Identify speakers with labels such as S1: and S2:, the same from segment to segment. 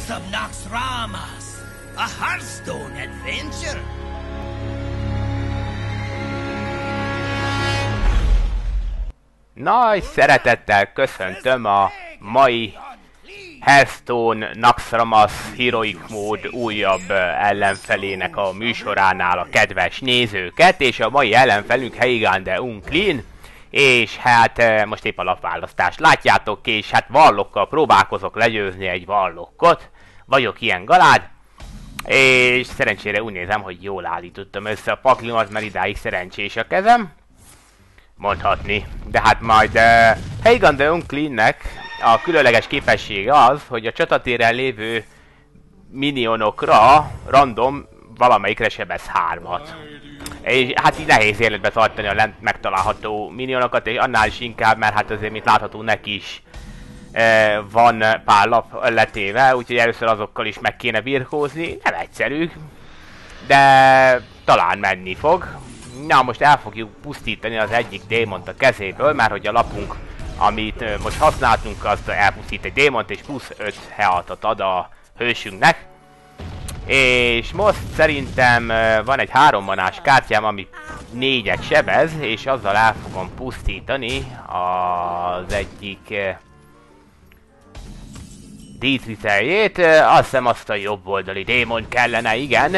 S1: Tales of Naxxramas, a Hearthstone adventure.
S2: Nagy szeretettel köszöntöm a mai Hearthstone Naxxramas Heroic Mode újabb ellenfelének a műsoránál a kedves nézőket, és a mai ellenfelünk Heigan the Unclean, és hát most épp a lapválasztást látjátok, és hát Warlockkal próbálkozok legyőzni egy Warlockot, vagyok ilyen galád, és szerencsére úgy nézem, hogy jól állítottam össze a paklimat, mert idáig szerencsés a kezem, mondhatni. De hát majd Heigan the Uncleannek a különleges képessége az, hogy a csatatéren lévő minionokra random valamelyikre sebez 3-at. És hát így nehéz életbe tartani a lent megtalálható minionokat, és annál is inkább, mert hát azért, mint látható, neki is van pár lap letéve, úgyhogy először azokkal is meg kéne birkózni. Nem egyszerű, de talán menni fog. Na, most el fogjuk pusztítani az egyik démont a kezéből, mert hogy a lapunk, amit most használtunk, azt elpusztít egy démont, és plusz 5 health-ot ad a hősünknek. És most szerintem van egy 3 manás kártyám, ami 4-et sebez, és azzal el fogom pusztítani az egyik díszviteljét. Azt hiszem azt a jobb oldali démon kellene, igen.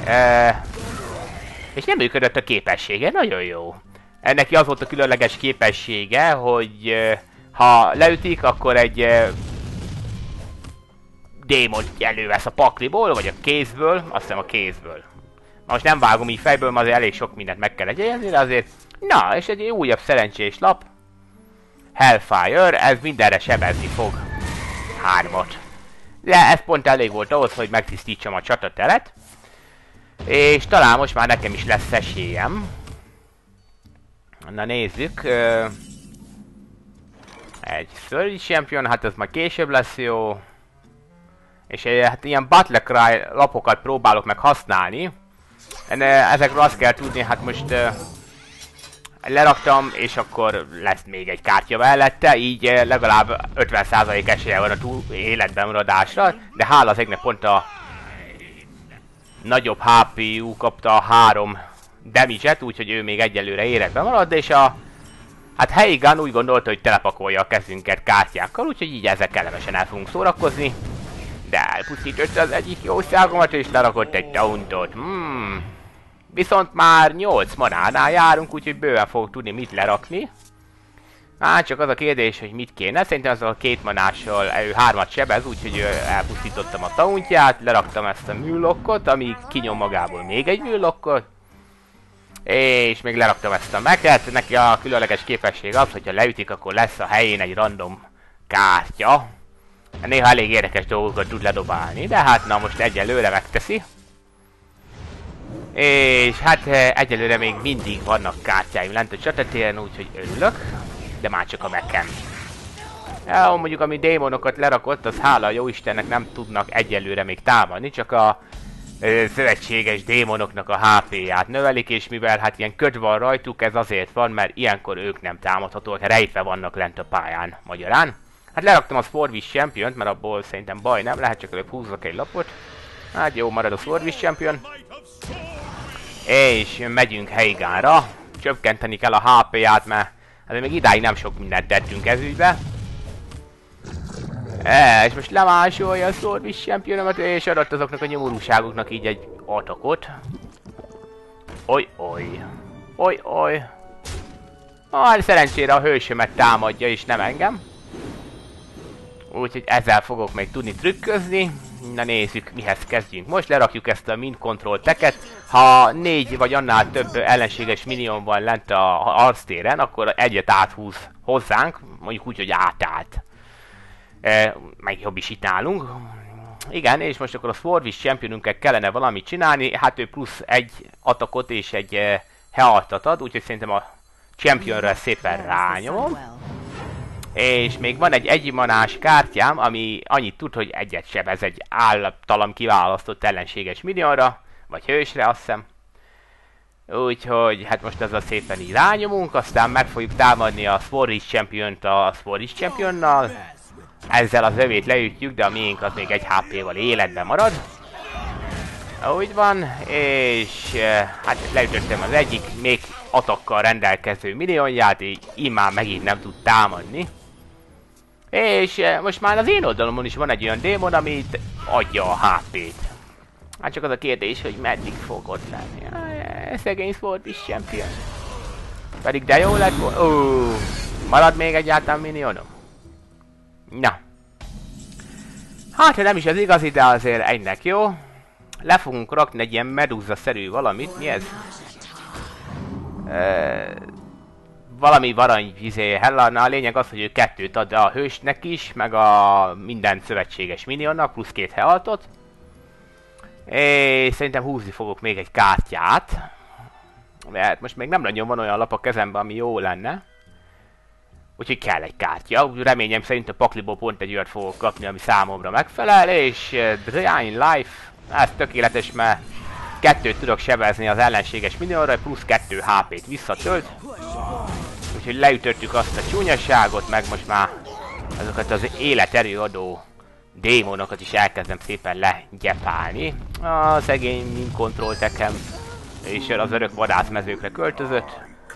S2: És nem működött a képessége, nagyon jó. Neki az volt a különleges képessége, hogy ha leütik, akkor egy démont elővesz a pakliból, vagy a kézből, azt hiszem a kézből. Most nem vágom így fejből, mert azért elég sok mindent meg kell egyezni, de azért... Na, és egy újabb szerencsés lap. Hellfire, ez mindenre sebezni fog 3-at. De ez pont elég volt ahhoz, hogy megtisztítsam a csatateret. És talán most már nekem is lesz esélyem. Na nézzük. Egy Third Champion, hát ez majd később lesz jó. És hát ilyen Battle Cry lapokat próbálok meg használni. Ezekről azt kell tudni, hát most leraktam, és akkor lesz még egy kártya mellette, így legalább 50% esélye van a életben maradásra, de hála az égnek pont a nagyobb HP-ú kapta a 3 damage-et, úgyhogy ő még egyelőre életben marad, és hát Heigan úgy gondolta, hogy telepakolja a kezünket kártyákkal, úgyhogy így ezzel kellemesen el fogunk szórakozni. De elpusztította az egyik jószágomat, és lerakott egy tauntot. Viszont már 8 manánál járunk, úgyhogy bőven fogok tudni mit lerakni. Hát csak az a kérdés, hogy mit kéne. Szerintem azzal a 2 manással ő 3-at sebez, úgyhogy elpusztítottam a tauntját, leraktam ezt a műlokkot, ami kinyom magából még egy műlokkot. És még leraktam ezt a meket. Neki a különleges képesség az, hogyha leütik, akkor lesz a helyén egy random kártya. Néha elég érdekes dolgokat tud ledobálni, de hát na most egyelőre megteszi. És hát egyelőre még mindig vannak kártyáim lent a csatatéren, úgyhogy örülök. De már csak a mekem. Ja, mondjuk ami démonokat lerakott, az hála a jóistennek nem tudnak egyelőre még támadni, csak a szövetséges démonoknak a HP-ját növelik, és mivel hát ilyen köd van rajtuk, ez azért van, mert ilyenkor ők nem támadhatóak, rejtve vannak lent a pályán magyarán. Hát leraktam a Swordfish Champion-t, mert abból szerintem baj nem lehet, csak előbb húzzak egy lapot. Hát jó, marad a Swordfish Champion. És megyünk Heiganra. Csökkenteni kell a HP-ját, mert hát még idáig nem sok mindent tettünk ez ügybe. És most lemásolja a Swordfish Championomat, és adott azoknak a nyomorúságoknak így egy atakot. Oj. Hát szerencsére a hősömet támadja, és nem engem. Úgyhogy ezzel fogok még tudni trükközni. Na nézzük, mihez kezdjünk. Most lerakjuk ezt a Min Control teket. Ha 4 vagy annál több ellenséges minion van lent a arctéren, akkor egyet áthúz hozzánk, mondjuk úgy, hogy átállt. Meg jobb is itt állunk. Igen, és most akkor a Swordfish Championünkkel kellene valamit csinálni. Hát ő plusz egy atakot és egy health-ot ad, úgyhogy szerintem a Championre szépen rányomom. És még van egy 1 manás kártyám, ami annyit tud, hogy egyet sebez egy általam kiválasztott ellenséges minionra, vagy hősre, azt hiszem. Úgyhogy hát most ezzel szépen így rányomunk, aztán meg fogjuk támadni a Swordfish Championt a Swordfish Championnal. ezzel az övét leütjük, de a miénk az még 1 HP-val életben marad. Úgy van, és hát leütöttem az egyik még atakkal rendelkező minionját, így immár megint nem tud támadni. És most már az én oldalomon is van egy olyan démon, amit adja a HP-t. Hát csak az a kérdés, hogy meddig fog ott lenni. Szegény Sword is Champion. Pedig de jó lett volna. Marad még egyáltalán minionom? Na. Hát nem is az igazi, de azért egynek jó. Le fogunk rakni egy ilyen medúza-szerű valamit. Mi ez? Valami varany Hellana. A lényeg az, hogy ő 2-t ad a hősnek is, meg a minden szövetséges minionnak, plusz 2 healthot. És szerintem húzni fogok még egy kártyát. Mert most még nem nagyon van olyan lap a kezemben, ami jó lenne. Úgyhogy kell egy kártya. Reményem szerint a pakliból pont egy olyat fogok kapni, ami számomra megfelel. És Dying Life, ez tökéletes, mert 2-t tudok sebezni az ellenséges minionra, plusz 2 HP-t visszatölt. Úgyhogy leütöttük azt a csúnyaságot, meg most már azokat az életerőadó démonokat is elkezdem szépen legyepálni. A szegény mind control tekem és az örök vadászmezőkre költözött.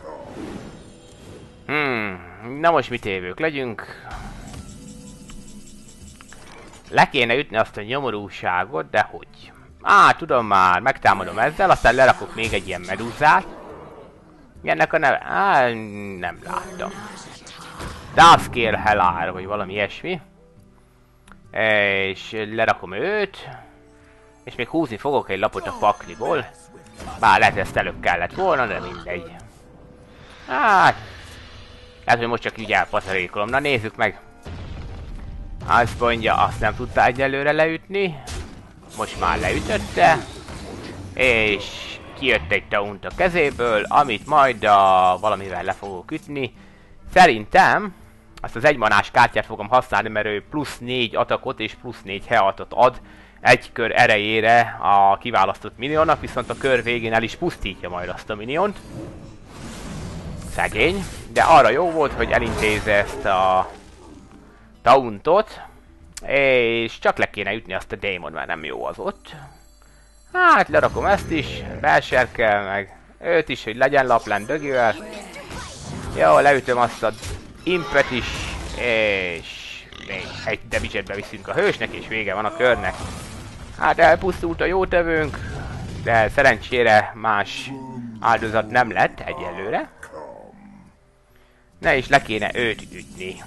S2: Na most mit évők legyünk? Le kéne ütni azt a nyomorúságot, de hogy? Tudom már, megtámadom ezzel, aztán lerakok még egy ilyen medúzát. Ennek a neve? Nem láttam. Daskir Helár, vagy valami ilyesmi. És lerakom őt. És még húzni fogok egy lapot a pakliból. Bár lehet, ezt előbb kellett volna, de mindegy. Hát... lehet, hogy most csak így elpatarékolom. Na nézzük meg. Azt mondja, azt nem tudta egyelőre leütni. Most már leütötte. És kijött egy taunt a kezéből, amit majd valamivel le fogok ütni. Szerintem azt az egymanás kártyát fogom használni, mert ő plusz 4 atakot és plusz 4 healthot ad egy kör erejére a kiválasztott minionnak, viszont a kör végén el is pusztítja majd azt a miniont. Szegény, de arra jó volt, hogy elintézze ezt a tauntot, és csak le kéne ütni azt a démon, mert nem jó az ott. Hát lerakom ezt is, belserkel meg őt is, hogy legyen laplen dögivel. Jó, leütöm azt a impet is, és még egy damage-et beviszünk a hősnek, és vége van a körnek. Hát elpusztult a jótevőnk, de szerencsére más áldozat nem lett egyelőre. Na és le kéne őt ütni.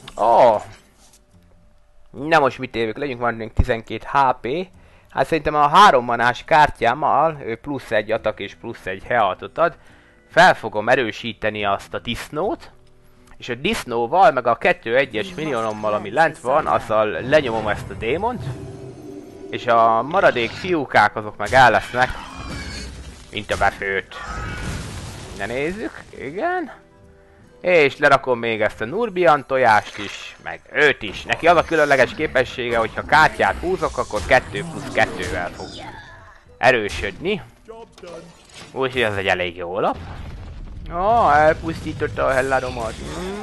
S2: Na most mit évők, legyünk van még 12 HP. Hát szerintem a 3 manás kártyámmal ő plusz 1 atak és plusz 1 healthot ad. Fel fogom erősíteni azt a disznót. És a disznóval, meg a 2-1-es minionommal, ami lent van, azzal lenyomom ezt a démont. És a maradék fiúkák azok meg el lesznek, mint a befőtt. Ne nézzük, igen. És lerakom még ezt a Nurbian tojást is, meg őt is. Neki az a különleges képessége, hogyha kártyát húzok, akkor 2 plusz 2-vel fog erősödni. Úgyhogy ez egy elég jó lap. Elpusztította a Hellaromat.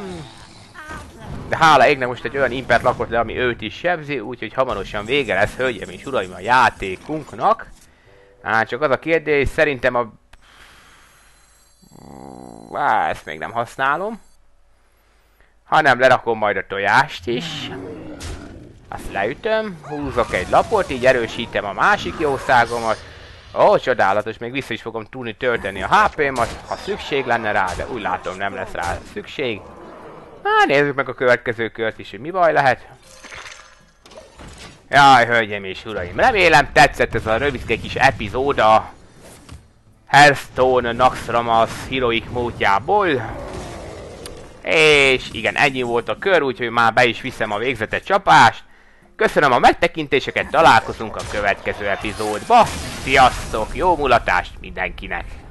S2: De hála égnek most egy olyan impert lakott le, ami őt is sebzi, úgyhogy hamarosan vége lesz, hölgyem és uraim, a játékunknak. Hát csak az a kérdés, szerintem a... ezt még nem használom. Hanem lerakom majd a tojást is. Azt leütöm, húzok egy lapot, így erősítem a másik jószágomat. Csodálatos, még vissza is fogom tudni tölteni a HP-mat, ha szükség lenne rá, de úgy látom nem lesz rá szükség. Nézzük meg a következő kört is, hogy mi baj lehet. Jaj, hölgyeim és uraim, remélem tetszett ez a rövidke kis epizód a Hearthstone Naxxramas Heroic módjából. És igen, ennyi volt a kör, úgyhogy már be is viszem a végzetes csapást. Köszönöm a megtekintéseket, találkozunk a következő epizódba. Sziasztok, jó mulatást mindenkinek!